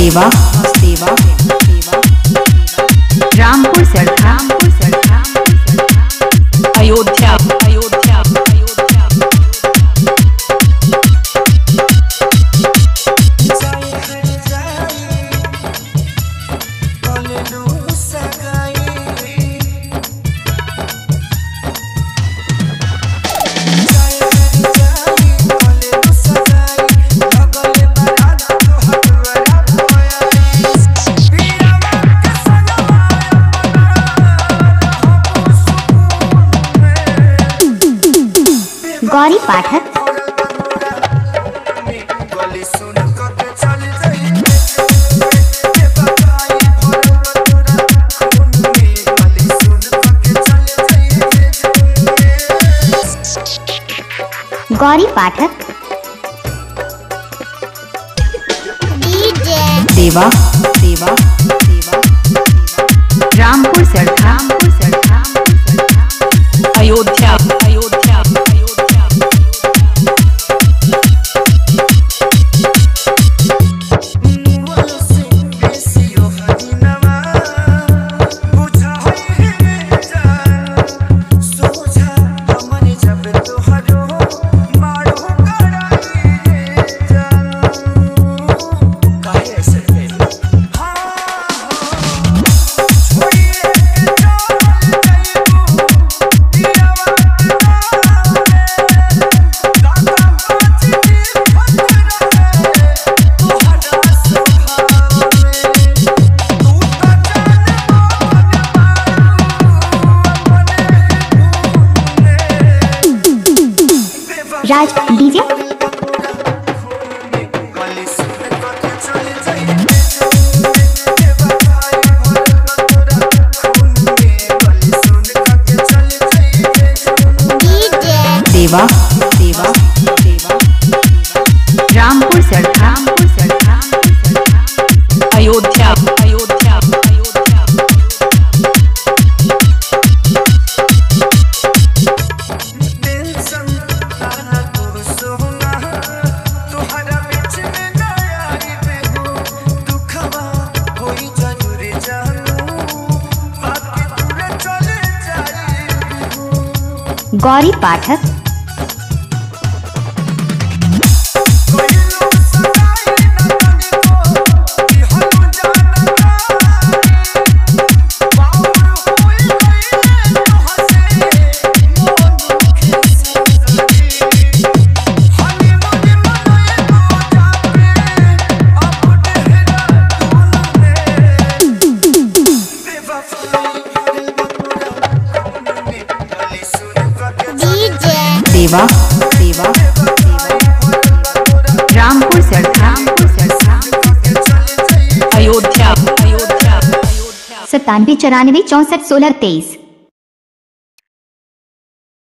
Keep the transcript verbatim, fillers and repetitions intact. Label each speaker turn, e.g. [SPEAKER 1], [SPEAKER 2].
[SPEAKER 1] देवा देवा रामपुर सड़का रामपुर सड़का अयोध्या अयोध्या अयोध्या
[SPEAKER 2] गौरी पाठक गौरी पाठक
[SPEAKER 1] देवा देवा देवा रामपुर सड़का रामपुर सड़का अयोध्या अयोध्या अयोध्या
[SPEAKER 2] राज डीजे
[SPEAKER 1] देवा देवा देवा रामपुर सड़का रामपुर सड़का अयोध्या अयोध्या अयोध्या
[SPEAKER 2] गौरी पाठक
[SPEAKER 1] देवा देवा रामपुर सड़का रामपुर सड़का अयोध्या अयोध्या अयोध्या
[SPEAKER 2] सत्तानवे चौरानवे चौसठ सोलह तेईस।